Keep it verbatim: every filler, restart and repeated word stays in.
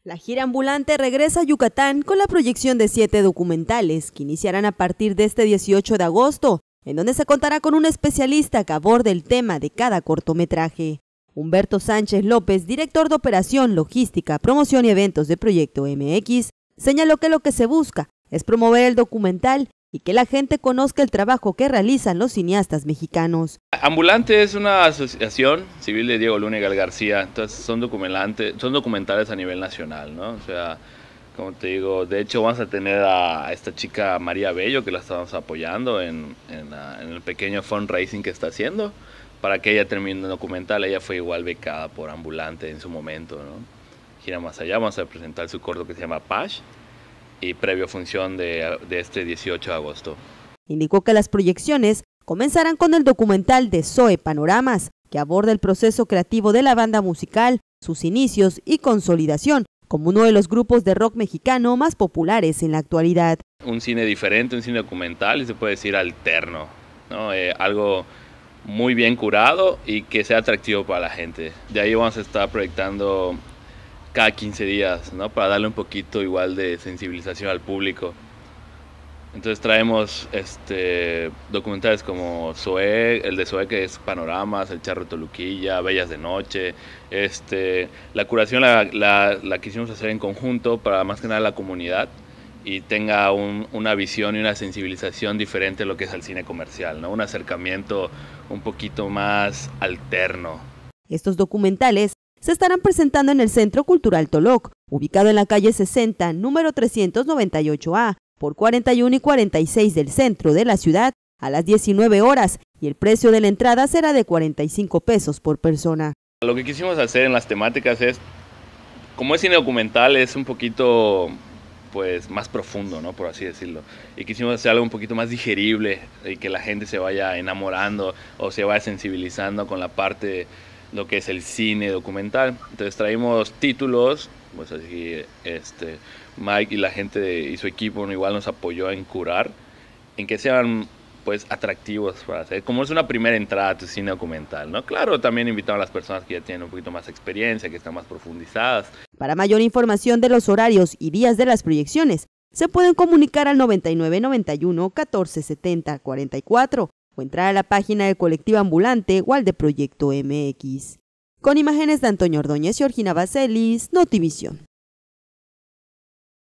La gira ambulante regresa a Yucatán con la proyección de siete documentales que iniciarán a partir de este dieciocho de agosto, en donde se contará con un especialista que aborde el tema de cada cortometraje. Humberto Sánchez López, director de Operación, Logística, Promoción y Eventos de Proyecto M X, señaló que lo que se busca es promover el documental y que la gente conozca el trabajo que realizan los cineastas mexicanos. Ambulante es una asociación civil de Diego Luna y Gal García, entonces son documentales, son documentales a nivel nacional, ¿no? O sea, como te digo, de hecho vamos a tener a esta chica María Bello, que la estamos apoyando en, en, en el pequeño fundraising que está haciendo, para que ella termine el documental. Ella fue igual becada por Ambulante en su momento, ¿no? Gira más allá, vamos a presentar su corto que se llama Pash, y previo función de, de este dieciocho de agosto. Indicó que las proyecciones comenzarán con el documental de Zoe Panoramas, que aborda el proceso creativo de la banda musical, sus inicios y consolidación como uno de los grupos de rock mexicano más populares en la actualidad. Un cine diferente, un cine documental y se puede decir alterno, ¿no? Eh, algo muy bien curado y que sea atractivo para la gente. De ahí vamos a estar proyectando cada quince días, ¿no? Para darle un poquito igual de sensibilización al público. Entonces traemos este, documentales como Zoe, el de Zoe que es Panoramas, El Charro Toluquilla, Bellas de Noche. Este, la curación la, la, la quisimos hacer en conjunto para más que nada la comunidad y tenga un, una visión y una sensibilización diferente a lo que es el cine comercial, ¿no? Un acercamiento un poquito más alterno. Estos documentales se estarán presentando en el Centro Cultural Toloc, ubicado en la calle sesenta, número trescientos noventa y ocho A, por cuarenta y uno y cuarenta y seis del centro de la ciudad, a las diecinueve horas, y el precio de la entrada será de cuarenta y cinco pesos por persona. Lo que quisimos hacer en las temáticas es, como es cine documental, es un poquito pues más profundo, ¿no? Por así decirlo. Y quisimos hacer algo un poquito más digerible y que la gente se vaya enamorando o se vaya sensibilizando con la parte lo que es el cine documental. Entonces traímos títulos, pues así, este, Mike y la gente de, y su equipo igual nos apoyó en curar, en que sean pues atractivos para hacer, como es una primera entrada a tu cine documental, ¿no? Claro, también invitamos a las personas que ya tienen un poquito más experiencia, que están más profundizadas. Para mayor información de los horarios y días de las proyecciones, se pueden comunicar al noventa y nueve noventa y uno catorce setenta cuarenta y cuatro o entrar a la página del colectivo ambulante o al de Proyecto M X. Con imágenes de Antonio Ordóñez y Orgina Baselis, Notivisión.